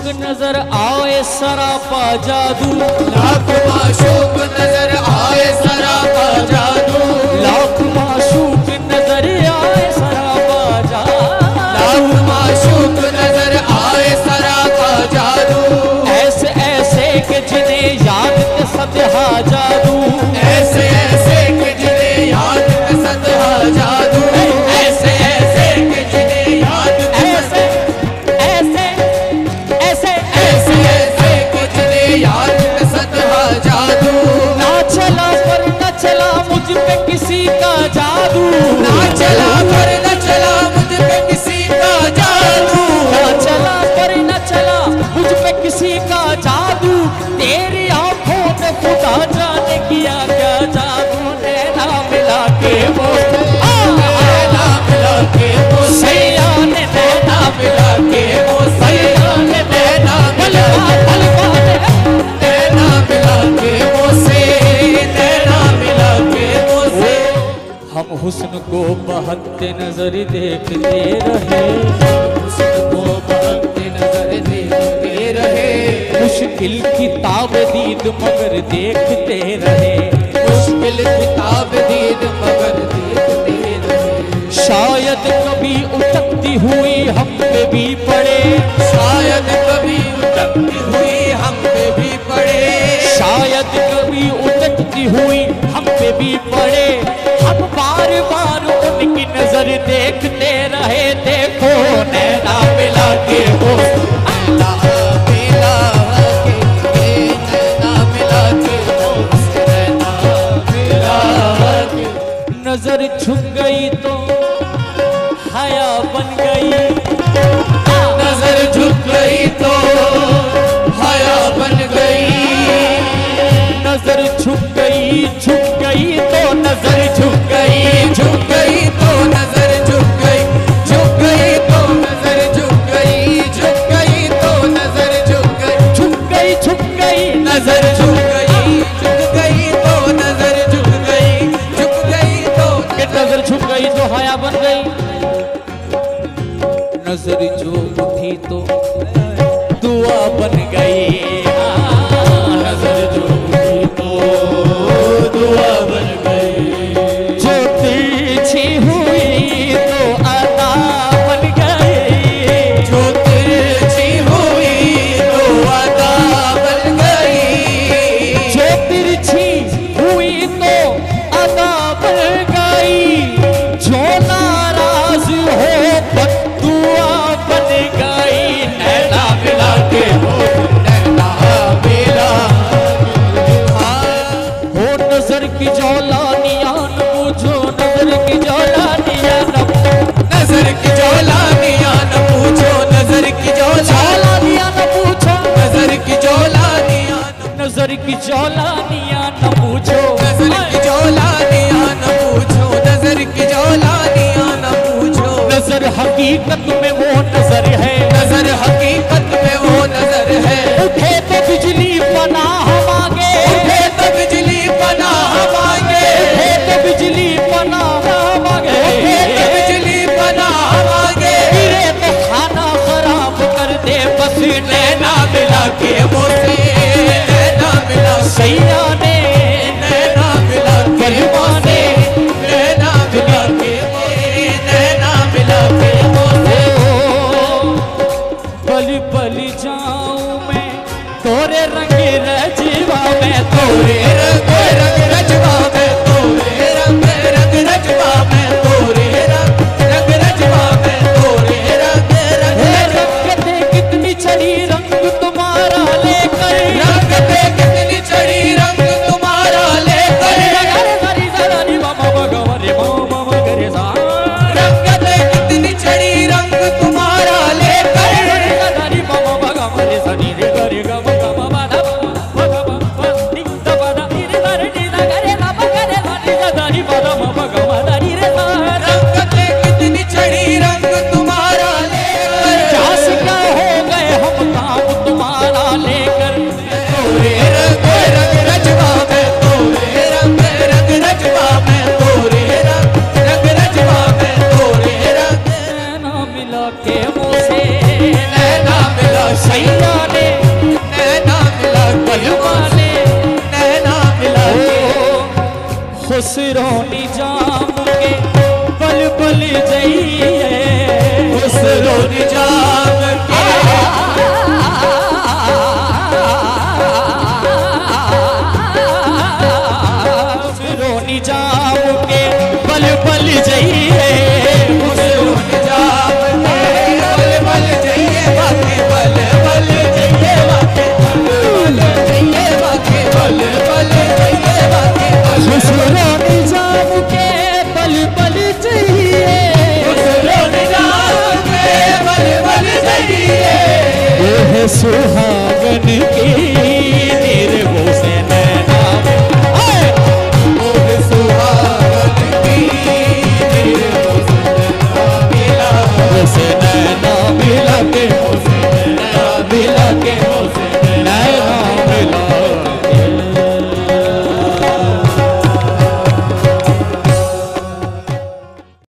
नजर आए सरापा जादू, लाख माशूक नजर आए सरापा जादू, लाख माशूक नजर आए सरापा जादू, लाख माशूक नजर आए सरापा जादू। ऐसे ऐसे के जिन्हें याद के सदहा जादू, ऐसे ऐसे के जिन्हें याद के सदहा जादू, ऐसे ऐसे के जिन्हें याद के ऐसे ऐसे ऐसे ऐसे ऐसे के जिन्हें याद के सदहा जादू। ना चला पर न चला मुझ पे किसी का जादू, ना चला पर न चला मुझ पे किसी का जादू, ना चला पर न चला मुझ पे किसी का जादू। तेरी आंखों ने खुदा जाने किया क्या जादू, नैना मिला के वो नैना मिला के वो सैया ने नैना मिला के वो सैया ने नैना मिला नैना मिला के वो से नैना मिला के वो से। हम हुस्न को बहकते नजर देखते रहे, उसको बहकते नजर देखते रहे, मुश्किल किताब दीद मगर देखते रहे, मुश्किल किताब दीद मगर देखते रहे। शायद कभी उठकती हुई हम पे भी पड़े, शायद कभी उठकती हुई हम पे भी पड़े, शायद कभी उठकती हुई हम पे भी पड़े। हम बार बार उनकी नजर देखते रहे, देखो नैना मिला के वो नैना मिला के नैना मिला के वो से नैना मिला के। नजर छुप गई तो हया बन गई, नजर झुक गई तो हया बन गई, नजर छुप गई तो नजर झुक गई, झुक गई तो नजर झुक गई, झुक गई तो नजर झुक गई, झुक गई तो नजर झुक गई, झुक गई नजर झुक गई, झुक गई तो नजर झुक गई, झुक गई तो नजर झुक गई तो हया बन गई। नजर जो उठी तो दुआ बन गई, नजर जो उठी तो दुआ बन गई। जो तिरछी हुई तो अदा बन गई, जो तिरछी हुई तो अदा बन गई, जो तिरछी हुई तो अदा बन गई। जो नाराज हो बद्दुआ बन गई, नैना मिला के हो नैना मिला हो नजर की जौलानियां न पूछो, नजर की जौलानियां न नजर की जौलानियां न पूछो, नजर की जौलानियां न पूछो, नजर की जौलानियां नजर की जौलानियां न पूछो, नजर की जौलानियां न पूछो, नजर की जौलानियां न पूछो। नजर हकीकत में वो नजर है, नजर हकीकत में वो नजर है, उठे तो बिजली पनाह मांगे, उठे तो बिजली पनाह मांगे, उठे तो बिजली पनाह मांगे, उठे तो बिजली पनाह मांगे, गिरे तो खाना खराब कर दे बस नैना मिला के वो नैना मिला सैया ने नैना मिला गरिमा ने नैना मिला के नैना मिला के बलि बलि जाऊं मैं तोरे रंग रजवा में, तोरे रंग रंग रजवा में, तोरे रंग रंग रजवा में, तोरे रंग रंग रजवा में, तोरे रंग रंग रंग दे कितनी चढ़ी रंग तुम्हारा लेकर, रंग पे कितनी चढ़ी रंग तुम्हारा लेकर, हरी जरानी मामा भगवान मामा मगरे सा, रंग पे कितनी चढ़ी रंग तुम्हारा लेकर, हरी मामा भगवान सनी रे गा मा गा मा बा धा बा गा मा बा नी दा बा धा नी खुसरो निजाम के बल बल जइए खुसरो निजाम के खुसरो निजाम के बल बल जइए खुसरो निजाम के बल बल जइए बाके बल बल जइए बाके बल जइए बाके बल बल जइए बाके खुसरो निजाम के बल बल जइए खुसरो निजाम के बल बल जइए वो है सुहागन की निर्भो से नैना वो है सुहागन की निर्भो से नैना मिला से